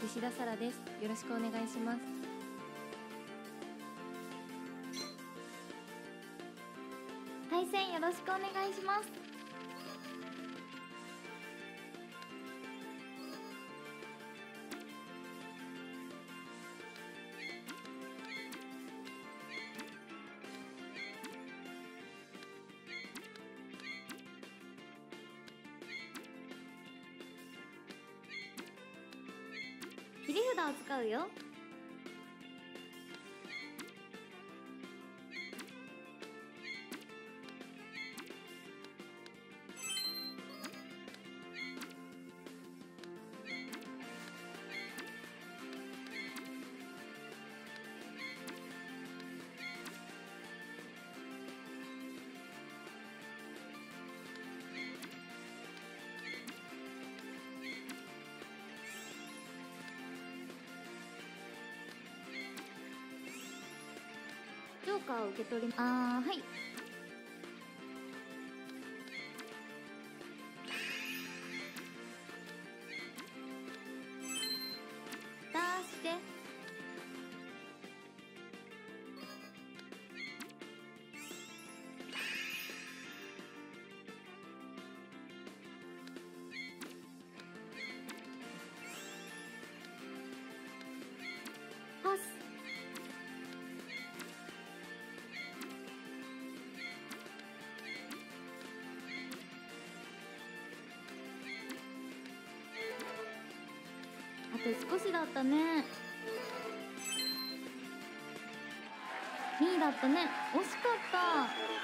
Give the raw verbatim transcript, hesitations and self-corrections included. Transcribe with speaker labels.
Speaker 1: 石田沙羅です。よろしくお願いします。
Speaker 2: 対戦よろしくお願いします。切り札を使うよ。ジョーカーを受け取り、あー、はい。出して。パス。あと少しだったね。にいだったね。惜しかった。